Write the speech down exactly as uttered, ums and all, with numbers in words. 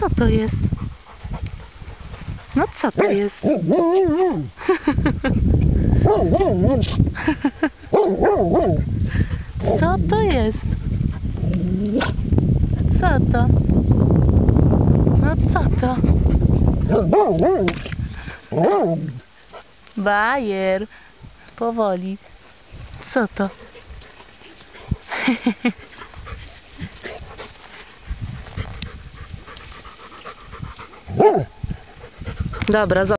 Co to jest? No co to jest? Co to jest? Co to? No co to? Bajer. Powoli. Co to? Dobra,